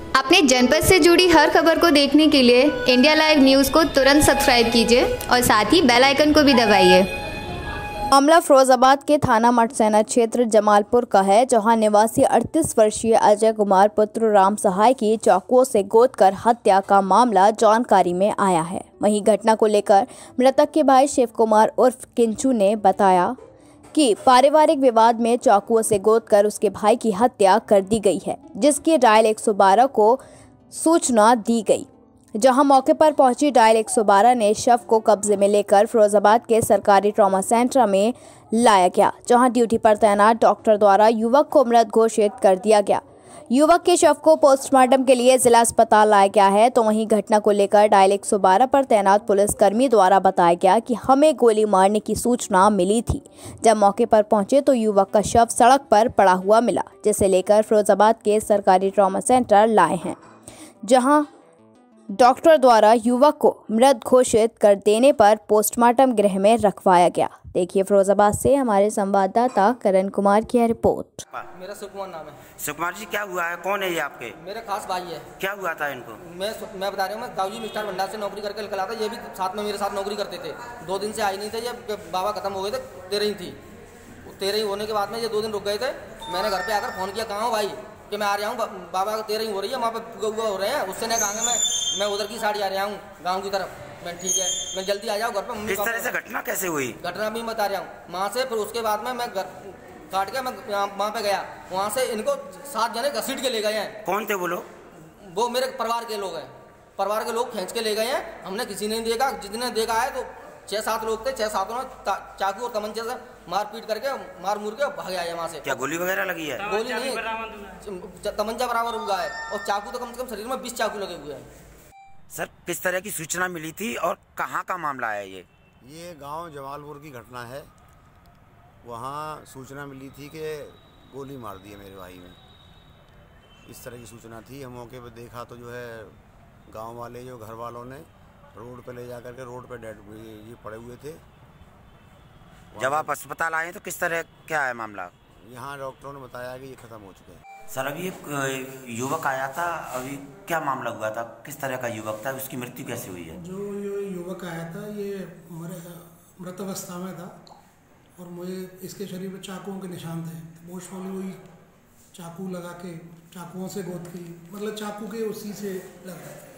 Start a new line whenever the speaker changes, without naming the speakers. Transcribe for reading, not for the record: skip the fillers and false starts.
अपने जनपद से जुड़ी हर खबर को देखने के लिए इंडिया लाइव न्यूज़ को तुरंत सब्सक्राइब कीजिए और साथ ही बेल आइकन को भी दबाइए।
मामला फिरोजाबाद के थाना मठसेना क्षेत्र जमालपुर का है, जहां निवासी 38 वर्षीय अजय कुमार पुत्र राम सहाय की चाकुओं से गोदकर हत्या का मामला जानकारी में आया है। वहीं घटना को लेकर मृतक के भाई शिव कुमार उर्फ किंचू ने बताया कि पारिवारिक विवाद में चाकुओं से गोदकर उसके भाई की हत्या कर दी गई है, जिसकी डायल 112 को सूचना दी गई। जहां मौके पर पहुंची डायल 112 ने शव को कब्जे में लेकर फिरोजाबाद के सरकारी ट्रॉमा सेंटर में लाया गया, जहां ड्यूटी पर तैनात डॉक्टर द्वारा युवक को मृत घोषित कर दिया गया। युवक के शव को पोस्टमार्टम के लिए जिला अस्पताल लाया गया है। तो वहीं घटना को लेकर डायल 112 पर तैनात पुलिसकर्मी द्वारा बताया गया कि हमें गोली मारने की सूचना मिली थी। जब मौके पर पहुंचे तो युवक का शव सड़क पर पड़ा हुआ मिला, जिसे लेकर फिरोजाबाद के सरकारी ट्रॉमा सेंटर लाए हैं, जहां डॉक्टर द्वारा युवक को मृत घोषित कर देने पर पोस्टमार्टम गृह में रखवाया गया। देखिए फिरोजाबाद से हमारे संवाददाता करण कुमार की रिपोर्ट।
मेरा शिव कुमार नाम है।
शिव कुमार जी, क्या हुआ है? कौन है ये आपके?
मेरे खास भाई है।
क्या हुआ था इनको?
मैं बता रहा हूँ, मैं ताऊजी मिष्ठान भंडार से नौकरी करके निकला था। ये भी साथ में मेरे साथ नौकरी करते थे। 2 दिन से आई नहीं थे। ये बाबा खत्म हो गए थे, 13 ही थी। 13 ही होने के बाद में ये 2 दिन रुक गए थे। मैंने घर पे आकर फ़ोन किया, कहाँ हो भाई, कि मैं आ रहा हूँ, बाबा का 13 ही हो रही है, वहाँ पे पुआ हो रहे हैं। उससे ने कहा मैं उधर की साइड आ रहा हूँ, गाँव की तरफ। मैं ठीक है, मैं जल्दी आ जाऊँ घर पर।
किस तरह से घटना कैसे हुई?
घटना भी बता रहा हूँ वहाँ से। फिर उसके बाद में मैं घर काट के मैं वहाँ पे गया। वहाँ से इनको 7 जने घसीट के ले गए हैं।
कौन थे वो लोग?
वो मेरे परिवार के लोग हैं। परिवार के लोग खींच के ले गए हैं। हमने किसी ने नहीं देखा। जितने देखा है तो 6-7 लोग थे। 6-7 ने चाकू और तमंचे से मार पीट करके मार मुर के भाग आए वहाँ से।
क्या गोली वगैरह लगी है?
गोली नहीं, तमंचा बराबर हुआ है और चाकू तो कम से कम शरीर में 20 चाकू लगे हुए हैं।
सर, किस तरह की सूचना मिली थी और कहाँ का मामला है
ये गांव जमालपुर की घटना है। वहाँ सूचना मिली थी कि गोली मार दी है मेरे भाई ने, इस तरह की सूचना थी। हम मौके पर देखा तो जो है गांव वाले, जो घर वालों ने रोड पे ले जा करके रोड पे डेड ये पड़े हुए थे।
जब आप अस्पताल आए तो किस तरह क्या है मामला?
यहाँ डॉक्टरों ने बताया कि ये ख़त्म हो चुके हैं।
सर, अभी एक युवक आया था, अभी क्या मामला हुआ था? किस तरह का युवक था? उसकी मृत्यु कैसे हुई है?
जो ये युवक आया था ये मृत अवस्था में था और मुझे इसके शरीर में चाकुओं के निशान थे। मोस्ट वाली वही चाकू लगा के चाकुओं से गोद की, मतलब चाकू के उसी से लगा था।